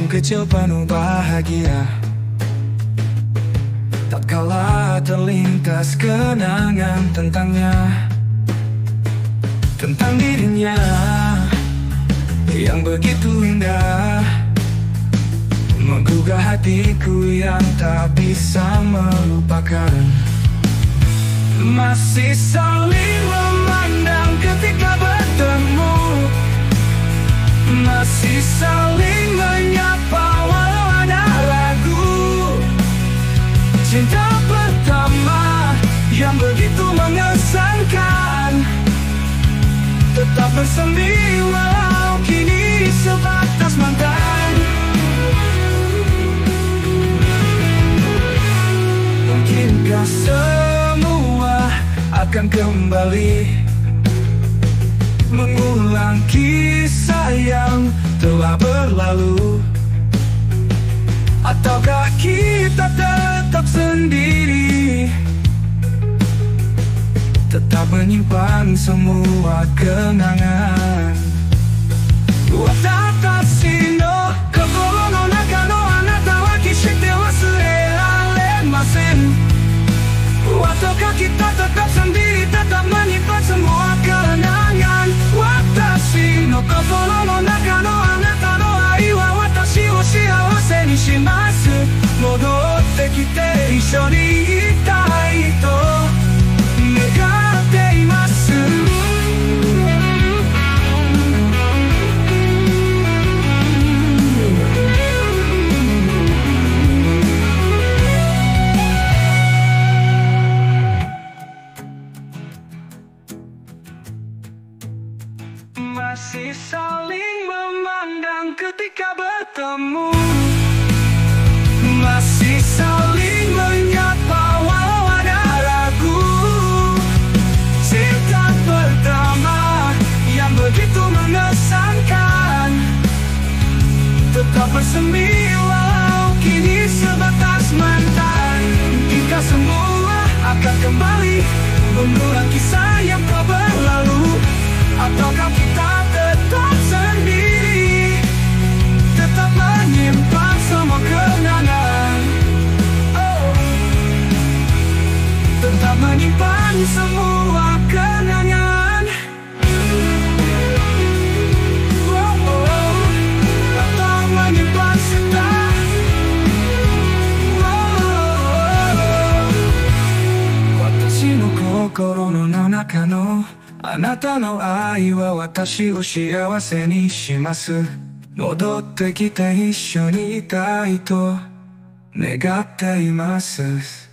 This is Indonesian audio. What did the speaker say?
kecil penuh bahagia. Tatkala terlintas kenangan tentangnya, tentang dirinya yang begitu indah, menggugah hatiku yang tak bisa melupakan. Masih saling memandang ketika bertemu, masih saling menyapa walau ada ragu. Cinta pertama yang begitu mengesankan, tetap bersemi walau kini sebatas mantan. Mungkinkah semua akan kembali mengulang kisah yang telah berlalu? Ataukah kita tetap sendiri, tetap menyimpan semua kenangan? Watashi no kokoro no naka no anata wa kishite wasureraremasen. Ataukah kita tetap sendiri, tetap menyimpan semua kenangan? Watashi no kokoro no naka no anata no ai wa watashi wo shiawase ni shimasu. Modotte kite issho ni itai to negatte imasu. Masih saling memandang ketika bertemu, masih saling menyapa walau ada ragu. Cinta pertama yang begitu mengesankan, tetap bersemi walau kini sebatas mantan. Jika semua akan kembali mengulang kisah yang telah berlalu, ataukah kita tetap sendiri, tetap menyimpan semua kenangan? Oh, tetap menyimpan semua kenangan. Oh, oh, tetap menyimpan cinta. Oh, watashi no kokoro no naka no anata no ai wa watashi wo shiawase ni shimasu. Modotte kite issho ni itai to negatte imasu.